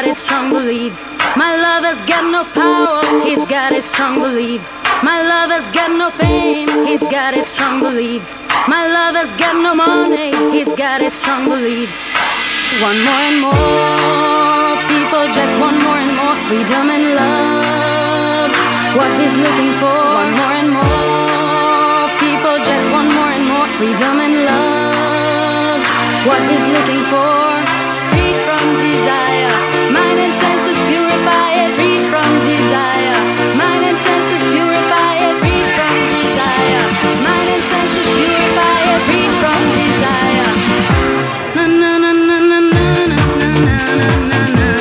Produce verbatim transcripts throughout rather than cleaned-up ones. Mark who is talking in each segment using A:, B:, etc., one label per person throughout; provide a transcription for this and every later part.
A: his strong beliefs. My lover's got no power, he's got his strong beliefs. My lover's got no fame, he's got his strong beliefs. My lover's got no money, he's got his strong beliefs. One more and more, people just want more and more freedom and love. What he's looking for, one more and more, people just want more and more freedom and love. What he's looking for, free from desire, mind and senses purify it, free from desire, mind and senses purify it, free from desire, mind and senses purify it, free from desire. Na na na na na na na na na na.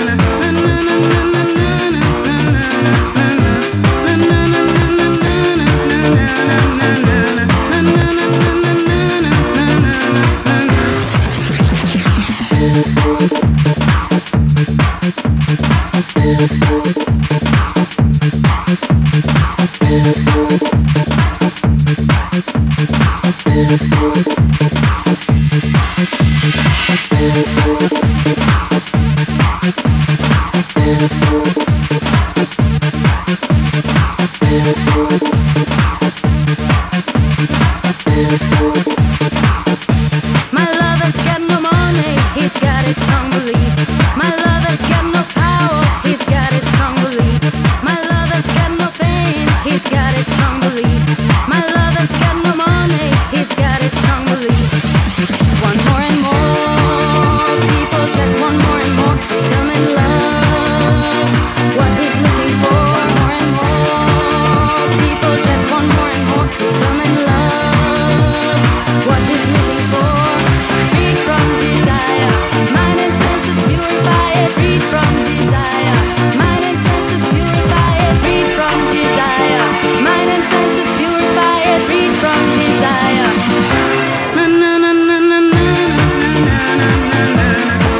A: My lover's got no money, he's got his strong beliefs. My lover's got no power, he's got his strong beliefs. My lover's got no fame, he's got his strong beliefs. My lover's got no money, he's got his strong beliefs. One more and more, people just want more and more freedom and love. What he's looking for, more and more, people just want more and more freedom and love. What he's looking for, free from desire, mind and senses purify it, free from desire, mind and senses purify it, free from desire, mind and senses purify it, free from desire. Na na na na na na na na na na.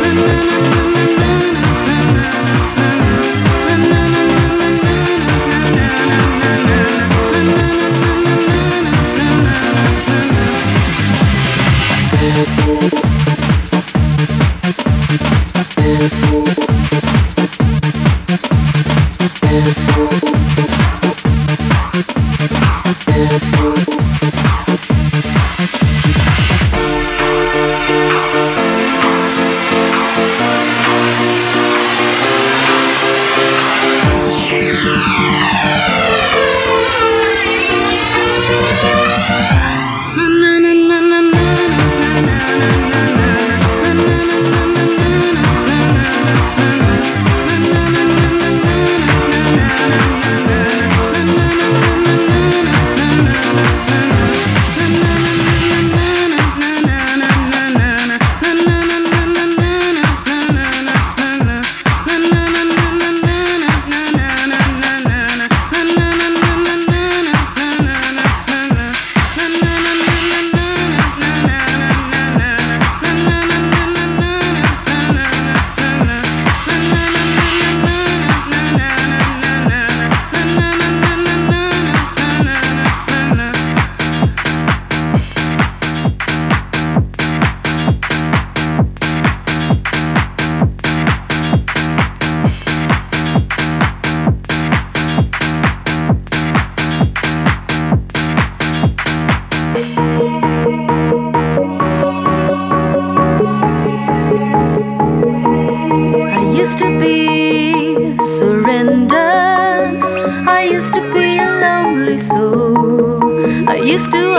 A: Used to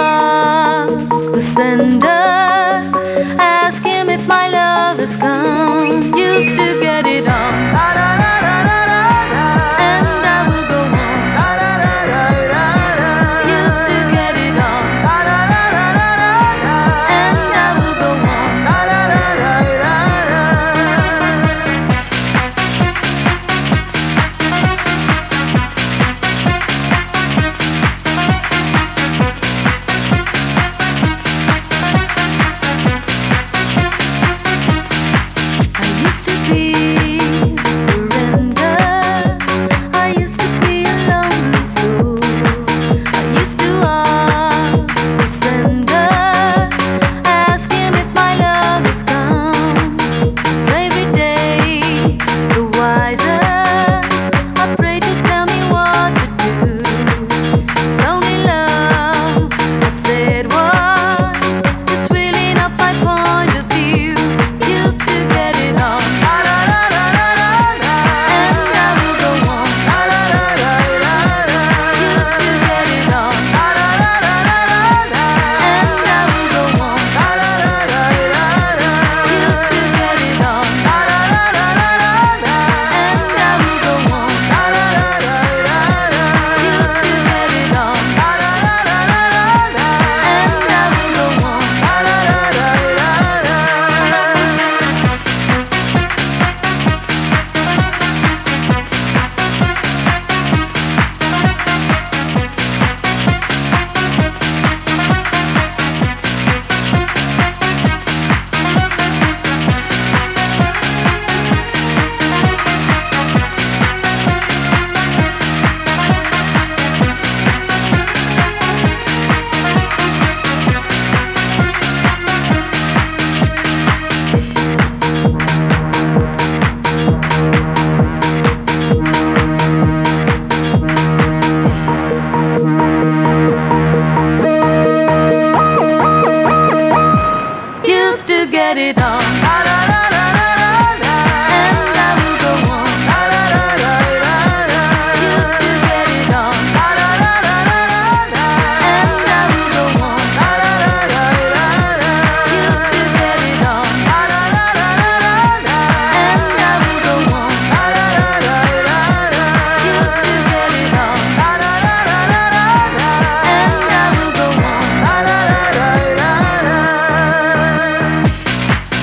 A: ask the sender, ask him if my love has come. Used to get it on, and I will go on. Used to get it on, and I will go on. I used to be get it all. And I will go on. Used to get it all. And I will go on. Used to get it all. And I will go on. Used to get it all. And I will go on.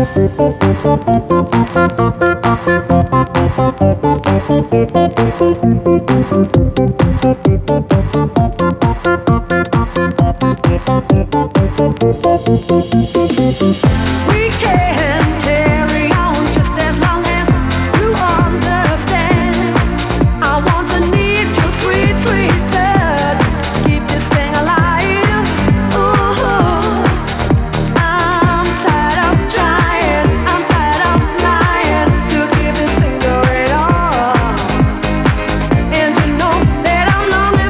B: And you know that I'm longing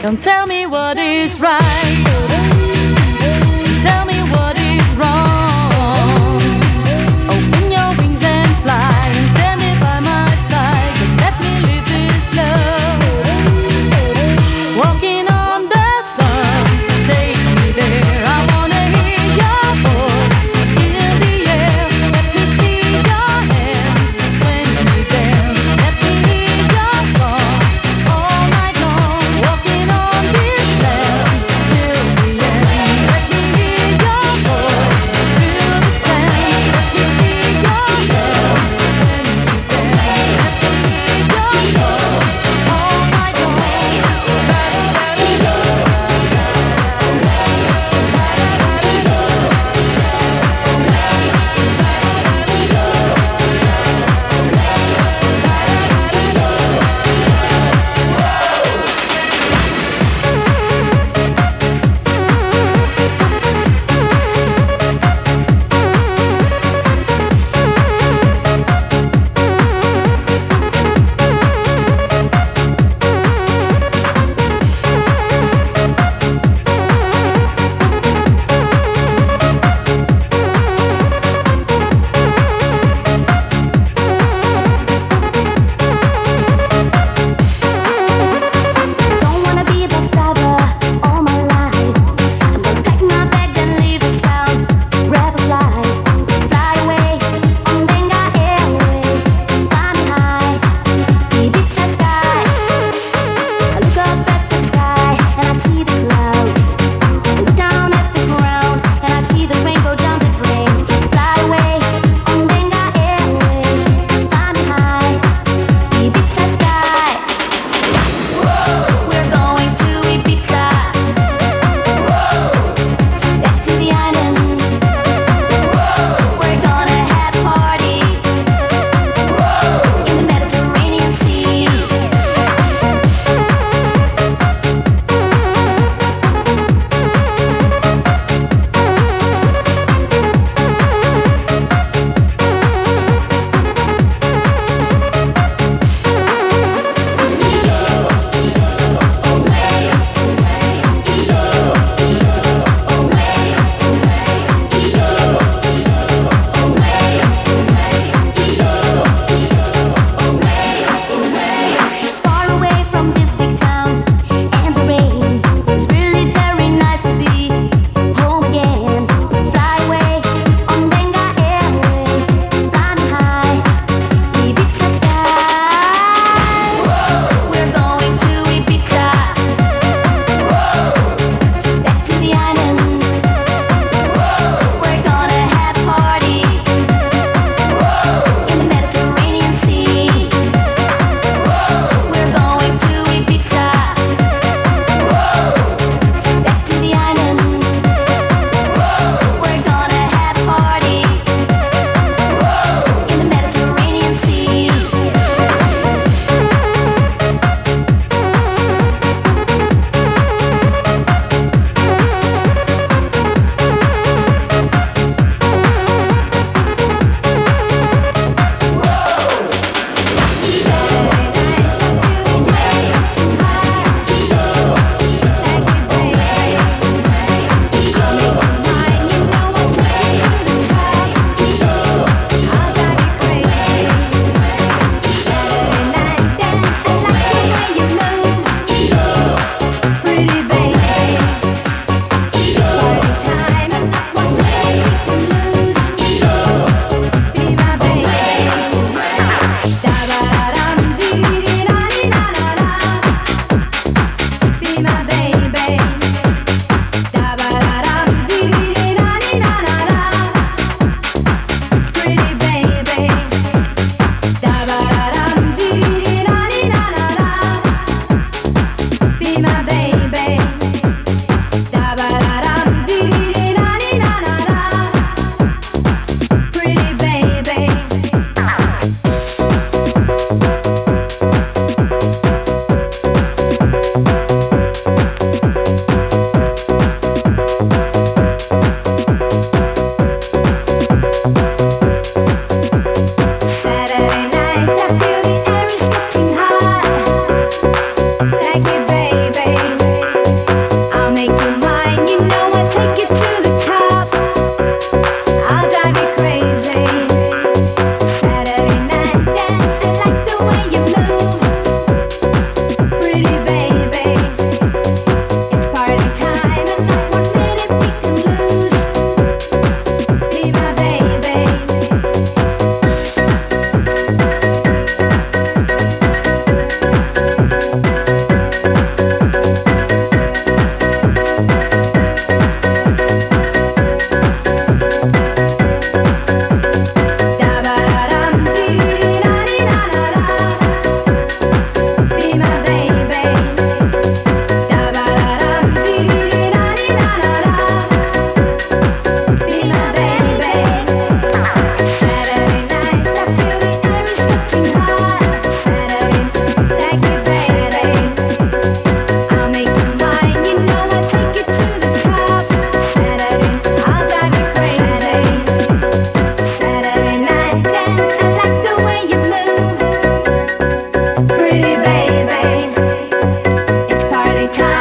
A: Don't tell me what is right. Tell me what is wrong. Open your wings and fly and stand here by my side. And let me live this love. Walking on the sun, take me there. I wanna hear your voice in the air. Let me see your hands when we dance. Let me hear your song all night long. Walking on this land till we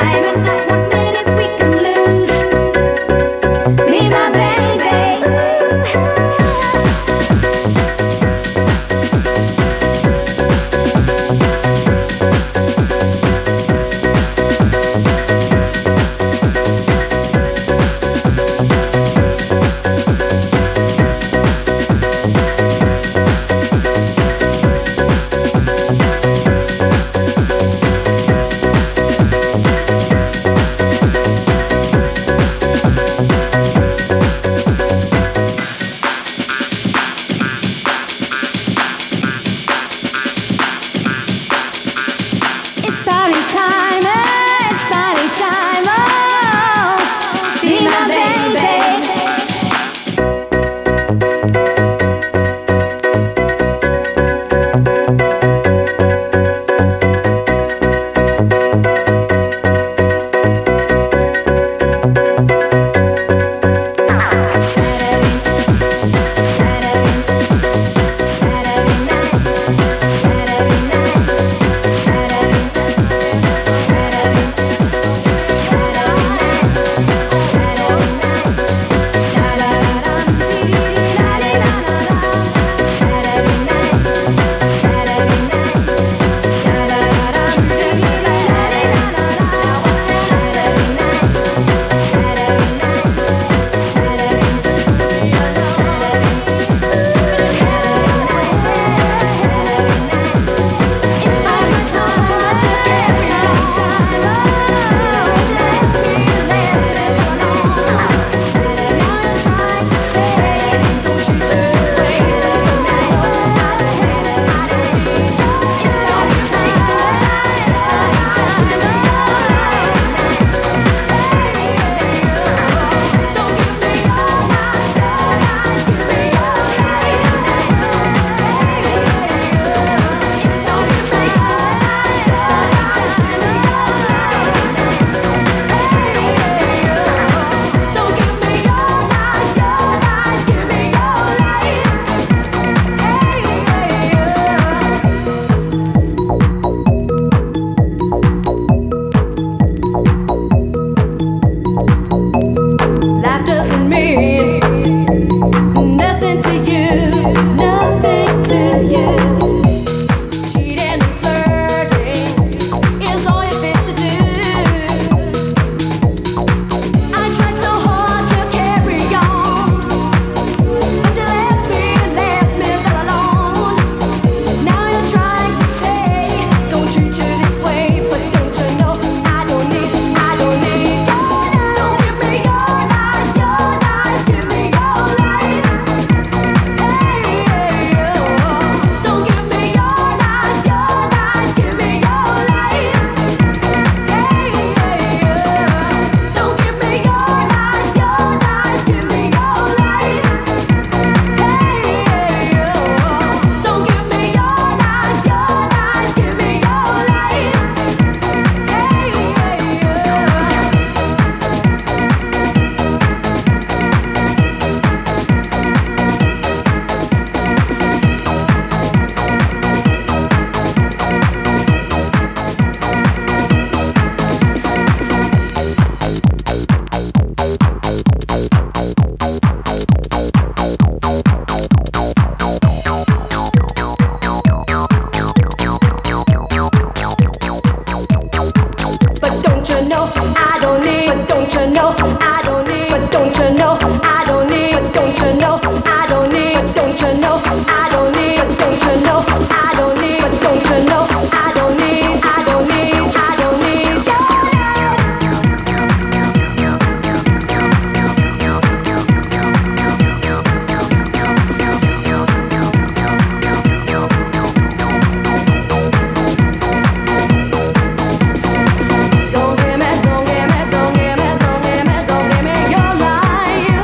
A: Don't give me, don't give me, don't give me your life.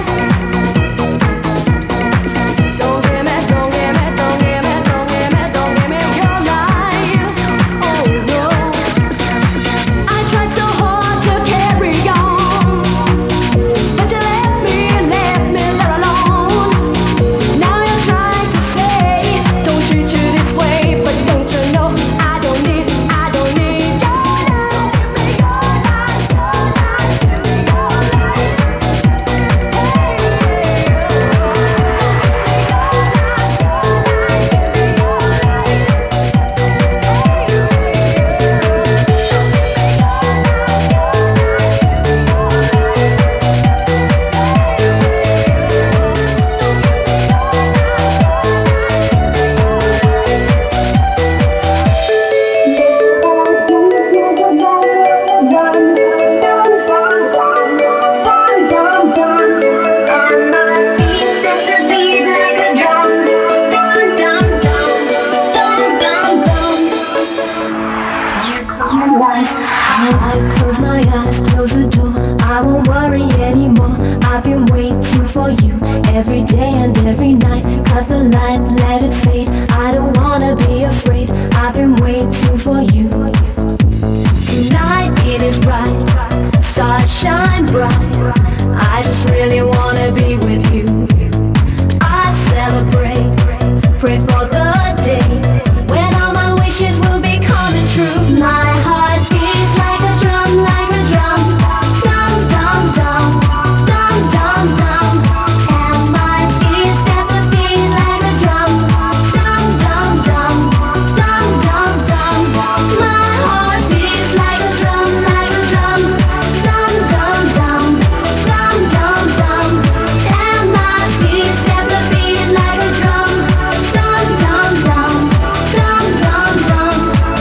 A: I close my eyes, close the door, I won't worry anymore. I've been waiting for you every day and every night. Cut the light, let it fade, I don't wanna be afraid. I've been waiting for you. Tonight it is bright, stars shine bright, I just really wanna be with you. I celebrate, pray for the day when all my wishes will be coming true. My heart beats like a drum, like a drum, dum dum dum, dum dum dum. And my feet step the beat like a drum, dum dum dum, dum dum dum. My heart beats like a drum, like a drum, dum dum dum, dum dum dum. And my feet step the beat like a drum, dum dum dum, dum dum dum.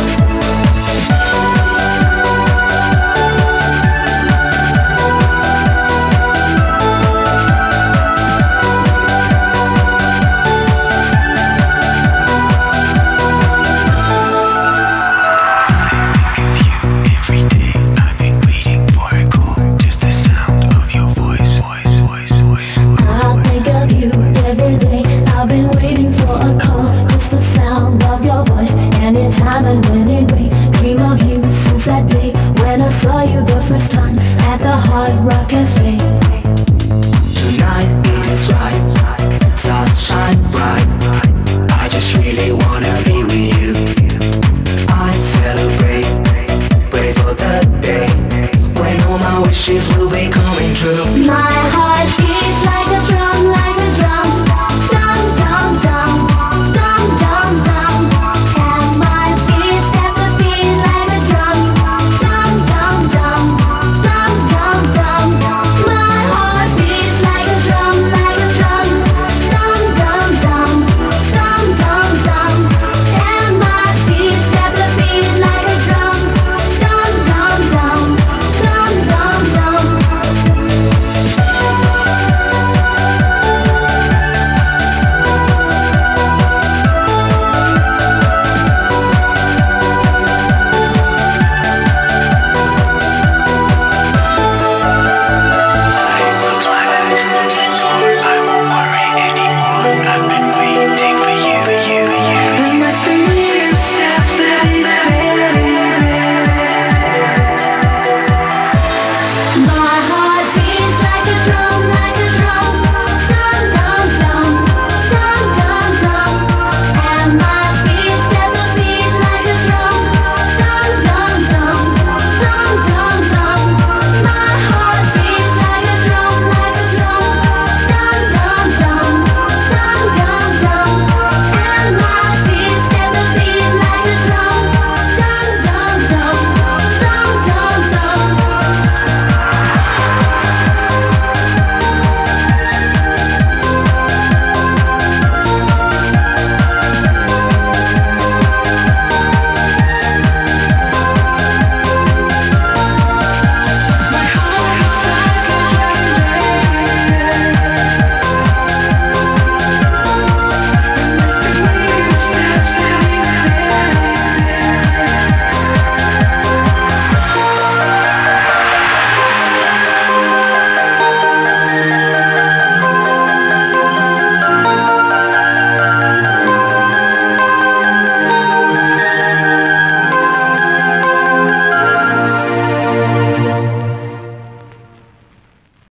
A: I think of you every day. I've been waiting for a call, just the sound of your voice. Anytime and anyway, dream of you since that day when I saw you the first time at the Hard Rock Cafe.
B: Tonight it is right, stars shine bright, I just really wanna be with you. I celebrate, pray for the day when all my wishes will be coming true.
A: My heart